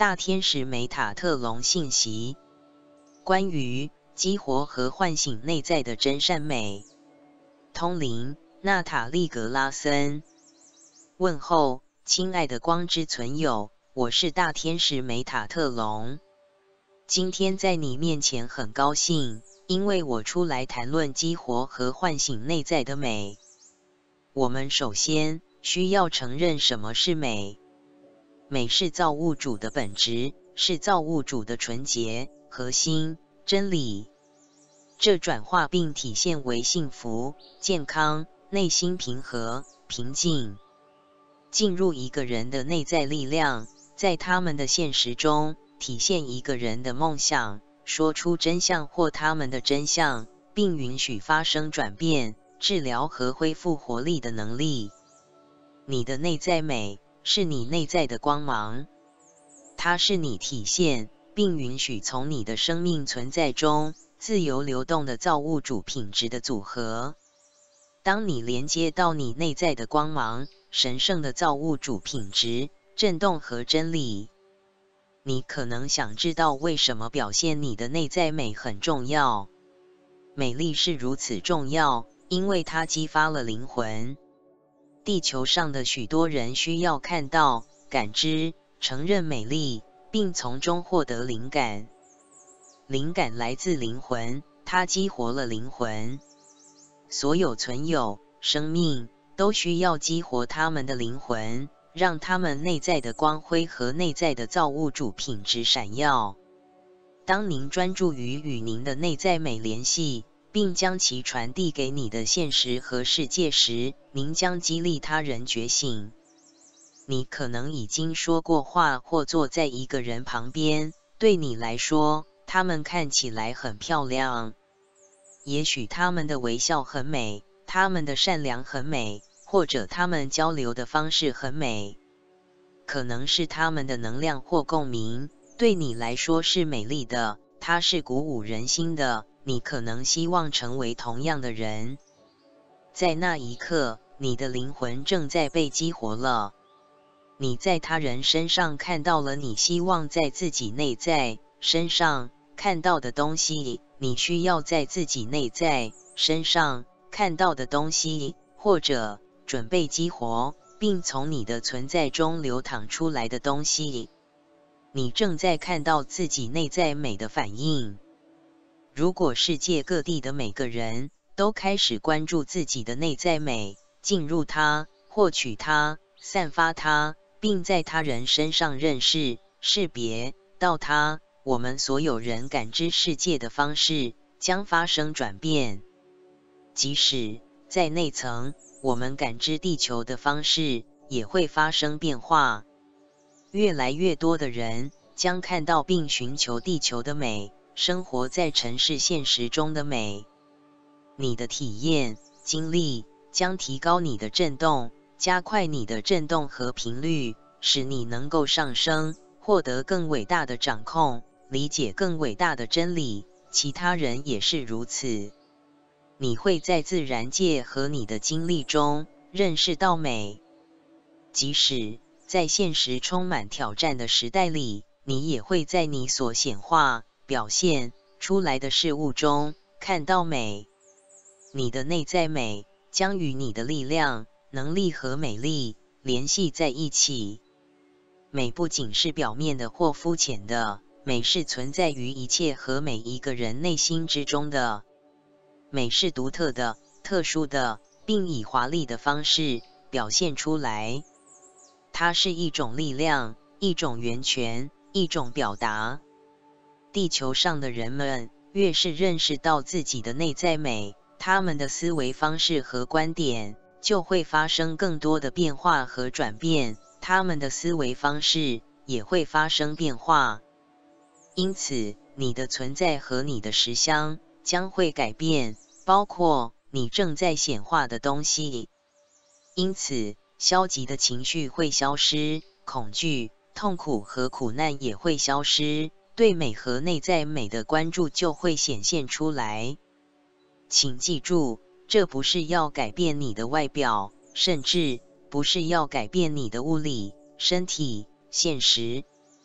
大天使梅塔特隆信息，关于激活和唤醒内在的真善美。通灵，娜塔莉·格拉森。问候，亲爱的光之存有，我是大天使梅塔特隆。今天在你面前很高兴，因为我出来谈论激活和唤醒内在的美。我们首先需要承认什么是美。美是造物主的本质，是造物主的纯洁、核心、真理。这转化并体现为幸福、健康、内心平和、平静。进入一个人的内在力量，在他们的现实中体现一个人的梦想，说出真相或他们的真相，并允许发生转变、治疗和恢复活力的能力。你的内在美是你内在的光芒，它是你体现并允许从你的生命存在中自由流动的造物主品质的组合。当你连接到你内在的光芒、神圣的造物主品质、振动和真理，你可能想知道为什么表现你的内在美很重要。美丽是如此重要，因为它激发了灵魂。地球上的许多人需要看到、感知、承认美丽，并从中获得灵感。灵感来自灵魂，它激活了灵魂。所有存有、生命都需要激活他们的灵魂，让他们内在的光辉和内在的造物主品质闪耀。当您专注于与您的内在美联系，并将其传递给你的现实和世界时，您将激励他人觉醒。你可能已经说过话或坐在一个人旁边，对你来说，他们看起来很漂亮。也许他们的微笑很美，他们的善良很美，或者他们交流的方式很美。可能是他们的能量或共鸣，对你来说是美丽的，它是鼓舞人心的。你可能希望成为同样的人。在那一刻，你的灵魂正在被激活了。你在他人身上看到了你希望在自己内在身上看到的东西，你需要在自己内在身上看到的东西，或者准备激活，并从你的存在中流淌出来的东西。你正在看到自己内在美的反应。如果世界各地的每个人都开始关注自己的内在美，进入它、获取它、散发它，并在他人身上认识、识别到它，我们所有人感知世界的方式将发生转变。即使在内层，我们感知地球的方式也会发生变化。越来越多的人将看到并寻求地球的美，生活在尘世现实中的美。你的体验、经历将提高你的振动，加快你的振动和频率，使你能够上升，获得更伟大的掌控，理解更伟大的真理。其他人也是如此。你会在自然界和你的经历中认识到美。即使在现实充满挑战的时代里，你也会在你所显化表现出来的事物中看到美。你的内在美将与你的力量、能力和美丽联系在一起。美不仅是表面的或肤浅的，美是存在于一切和每一个人内心之中的。美是独特的、特殊的，并以华丽的方式表现出来。它是一种力量，一种源泉，一种表达。地球上的人们越是认识到自己的内在美，他们的思维方式和观点就会发生更多的变化和转变，他们的思维方式也会发生变化。因此，你的存在和你的实相将会改变，包括你正在显化的东西。因此，消极的情绪会消失，恐惧、痛苦和苦难也会消失，对美和内在美的关注就会显现出来。请记住，这不是要改变你的外表，甚至不是要改变你的物理、身体、现实。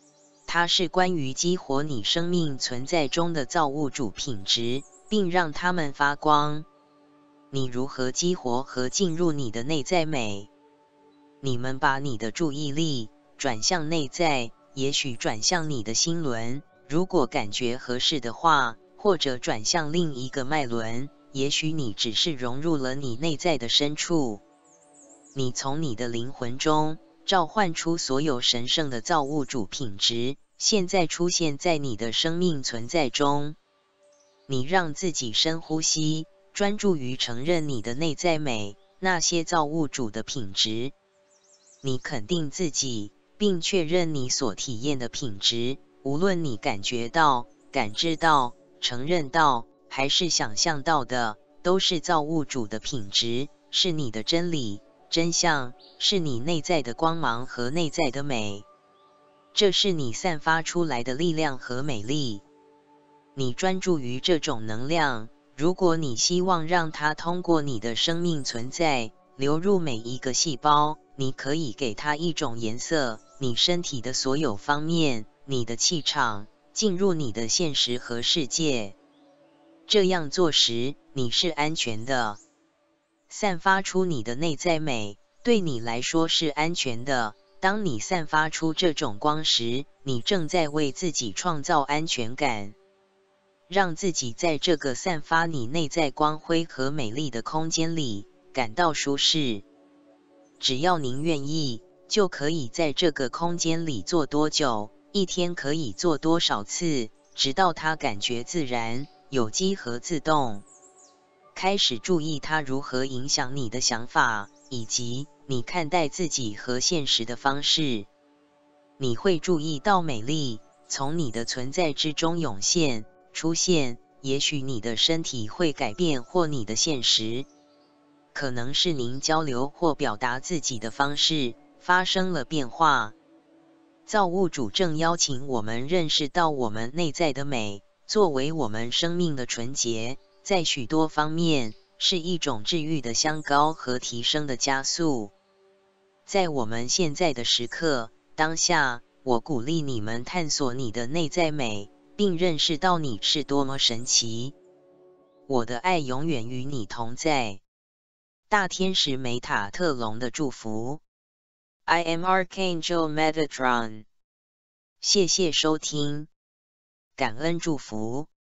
它是关于激活你生命存在中的造物主品质，并让它们发光。你如何激活和进入你的内在美？你们把你的注意力转向内在，也许转向你的心轮，如果感觉合适的话，或者转向另一个脉轮，也许你只是融入了你内在的深处。你从你的灵魂中召唤出所有神圣的造物主品质，现在出现在你的生命存在中。你让自己深呼吸，专注于承认你的内在美，那些造物主的品质。你肯定自己，并确认你所体验的品质，无论你感觉到、感知到、承认到，还是想象到的，都是造物主的品质，是你的真理、真相，是你内在的光芒和内在的美。这是你散发出来的力量和美丽。你专注于这种能量，如果你希望让它通过你的生命存在，流入每一个细胞，你可以给它一种颜色，你身体的所有方面，你的气场，进入你的现实和世界。这样做时，你是安全的。散发出你的内在美，对你来说是安全的。当你散发出这种光时，你正在为自己创造安全感，让自己在这个散发你内在光辉和美丽的空间里感到舒适。只要您愿意，就可以在这个空间里做多久，一天可以做多少次，直到它感觉自然、有机和自动。开始注意它如何影响你的想法，以及你看待自己和现实的方式。你会注意到美丽从你的存在之中涌现、出现，也许你的身体会改变或你的现实。可能是您交流或表达自己的方式发生了变化。造物主正邀请我们认识到我们内在的美，作为我们生命的纯洁，在许多方面是一种治愈的香膏和提升的加速。在我们现在的时刻，当下，我鼓励你们探索你的内在美，并认识到你是多么神奇。我的爱永远与你同在。大天使梅塔特隆的祝福。I am Archangel Metatron。谢谢收听，感恩祝福。